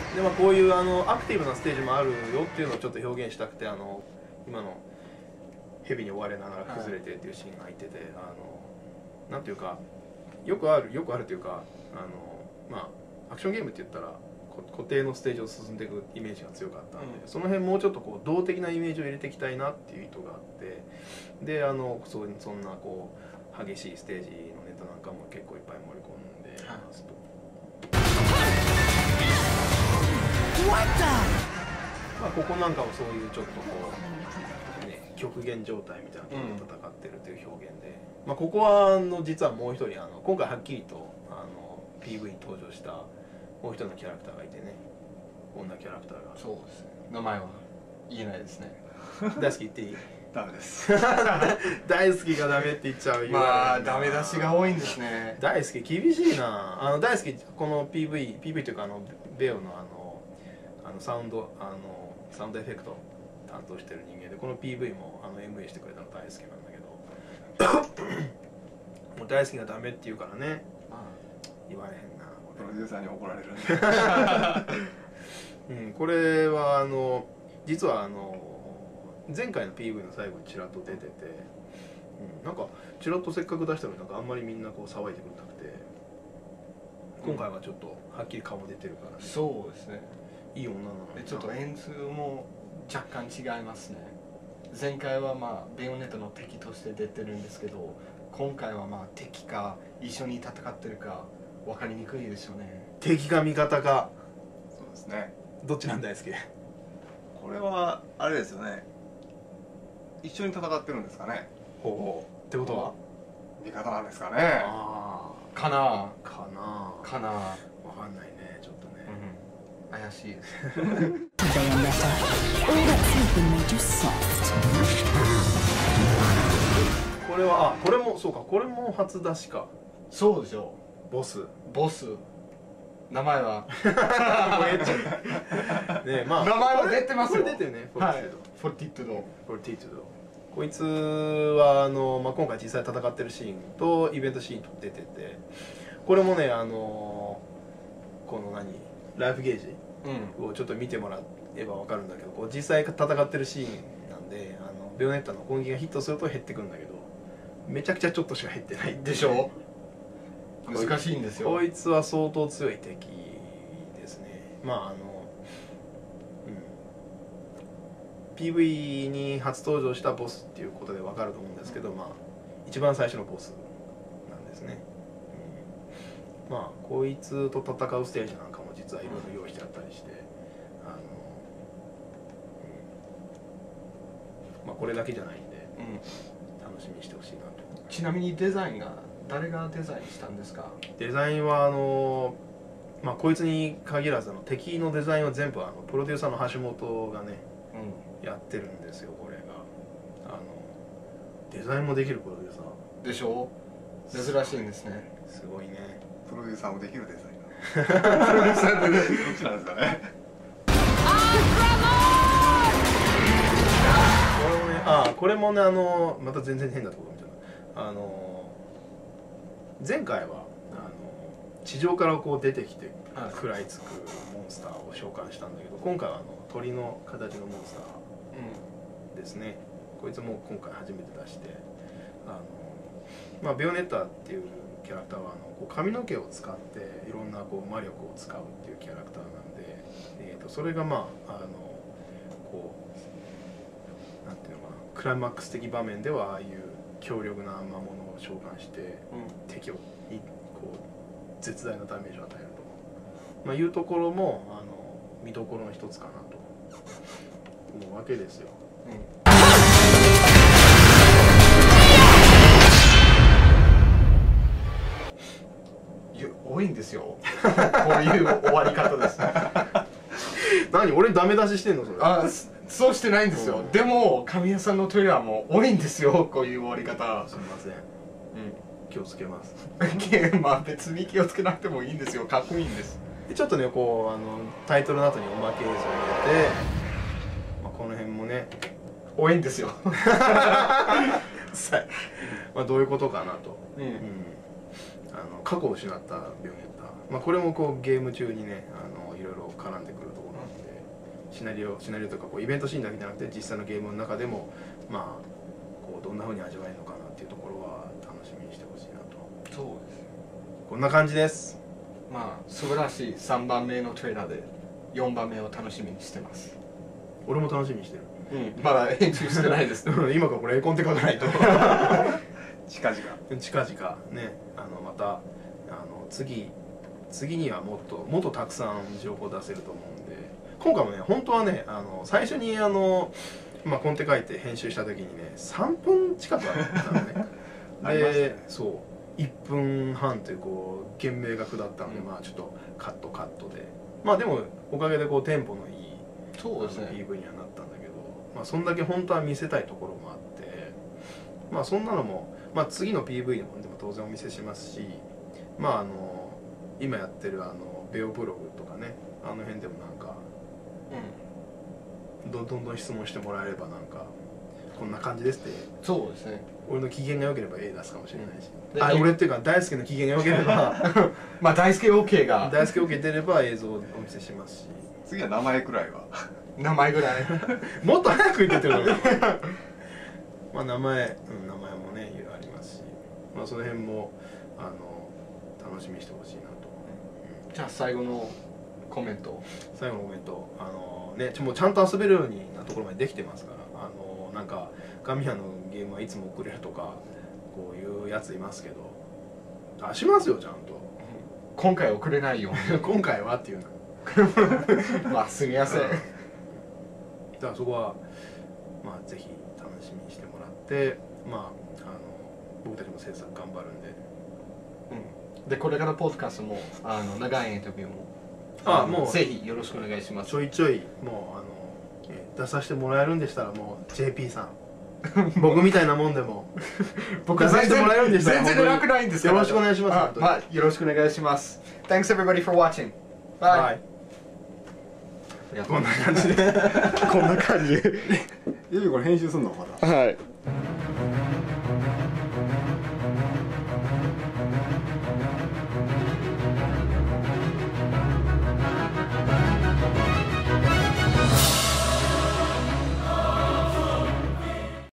でこういうアクティブなステージもあるよっていうのをちょっと表現したくて今の蛇に追われながら崩れてっていうシーンが入ってて、なんていうかよくあるというかアクションゲームって言ったら固定のステージを進んでいくイメージが強かったんで、その辺もうちょっとこう動的なイメージを入れていきたいなっていう意図があって、でそんなこう激しいステージのネタなんかも結構いっぱい盛り込んでますと。ここなんかもそういうちょっとこう、ね、極限状態みたいなところと戦ってるという表現で、ここは実はもう一人今回はっきりとPV に登場したもう一人のキャラクターがいてね、女キャラクターが。 そうですね、名前は言えないですね。 大好き言っていい？ ダメです。 大好きがダメって言っちゃう。 ダメ出しが多いんですね。 大好き厳しいな。大好きこの PV というかベオのサウンドエフェクト担当してる人間で、この PV もMA してくれたの大好きなんだけどもう大好きがダメって言うからね、言われへんな。 プロデューサーに怒られるんでこれは実は前回の PV の最後にちらっと出てて、なんかちらっとせっかく出したのにあんまりみんなこう騒いでくれなくて、今回はちょっとはっきり顔出てるから、ね、 そうですね、 いい女なのにちょっと演出も若干違いますね。前回はベヨネットの敵として出てるんですけど、今回は敵か一緒に戦ってるか分かりにくいですよね。 敵か味方か。 そうですね。 どっちなんだいすけ。 これはあれですよね、一緒に戦ってるんですかね。 ほうってことは味方なんですかね。 かなわかかんないね、ちょっとね、 怪しいです。 これはこれもそうか、これも初出しか。 そうでしょう。 ボス名前はね、 名前は出てますよ。 これ出てるね。 フォルティトゥド。 こいつは今回実際戦ってるシーンとイベントシーンと出てて、これもねこのライフゲージをちょっと見てもらえば分かるんだけど、こう実際戦ってるシーンなんでベヨネッタの攻撃がヒットすると減ってくるんだけど、めちゃくちゃちょっとしか減ってないでしょ。難しいんですよ。 こいつは相当強い敵ですね。PV に初登場したボスっていうことで分かると思うんですけど、一番最初のボスなんですね。こいつと戦うステージなんかも実はいろいろ用意してあったりして、これだけじゃないんで、楽しみにしてほしいなと。 ちなみにデザインが誰がデザインしたんですか？ デザインはこいつに限らず敵のデザインは全部プロデューサーの橋本がね、やってるんですよ。これがデザインもできるプロデューサーでしょ。珍しいんですね。 すごいね。 プロデューサーもできるデザイナー。プロデューサーってどっちなんですかね。 これもねまた全然変なところみたいな。前回は地上からこう出てきて食らいつくモンスターを召喚したんだけど、今回は鳥の形のモンスターですね。こいつも今回初めて出して、ベヨネッタっていうキャラクターは髪の毛を使っていろんな魔力を使うっていうキャラクターなんで、それがこうなんていうのかな、クライマックス的場面ではああいう強力な魔物を召喚して、敵をこう絶大なダメージを与えると、いうところも見どころの一つかなと思うわけですよ。 多いんですよ。こういう終わり方です。 何、俺ダメ出ししてんのそれ？ そうしてないんですよ。でも神谷さんのトレーラーも多いんですよ、こういう終わり方。 すみません。気をつけます。 別に気をつけなくてもいいんですよ。かっこいいんです。 ちょっとねこうタイトルの後におまけ映像を入れて、この辺もね多いんですよ。 どういうことかなと。過去を失ったベヨネッタ、これもこうゲーム中にねいろいろいろ絡んでくるところなので、シナリオとかこうイベントシーンだけじゃなくて実際のゲームの中でもまあこうどんな風に味わえるのかなっていうところは楽しみにしてほしいなと。 そうです。 こんな感じです。 まあ素晴らしい3番目のトレーラーで4番目を楽しみにしてます。 俺も楽しみにしてる。 まだ編集してないです。 今からこれ絵コンテ書かないと近々 ね、また次にはもっとたくさん情報出せると思うんで、今回もね本当はね最初にまあ、コンテ書いて編集した時にね3分近くあったのねで、そう1分半というこう厳明が下ったので、まあちょっとカットで、まあでもおかげでこうテンポのいいそうですね PV にはなったんだけど、まあそんだけ本当は見せたいところもあって、まあそんなのも、まあ、次の PV でも当然お見せしますし、まあ今やってるベオブログとかね、あの辺でもなんか、どんどん質問してもらえればなんかこんな感じですって、 そうですね、 俺の機嫌が良ければ絵出すかもしれないし、 俺っていうか大輔の機嫌が良ければまあ大輔 OK が大輔 OK 出れば映像をお見せしますし、 次は名前くらいは名前ぐらいもっと早く言っててるのまあ名前もねいろいろありますし、まあその辺も楽しみにしてほしいなと。 じゃあ最後のコメントね、もうちゃんと遊べるようになところまでできてますから、なんか神谷のゲームはいつも送れるとかこういうやついますけど、出しますよちゃんと。 今回送れないよ今回はっていうのまあすみません、 だからそこはまあぜひ楽しみにしてもらって、まあ僕たちも制作頑張るんで、 でこれからポッドキャストも長いインタビューももうぜひよろしくお願いします。 ちょいちょいもう出させてもらえるんでしたらもう JP さん僕みたいなもんでも僕は出させてもらえるんでしたら全然楽ないんですから、 よろしくお願いします。 まあよろしくお願いします。Thanks everybody for watching. Bye. こんな感じでこんな感じでこれ編集すんのまだ。 はい。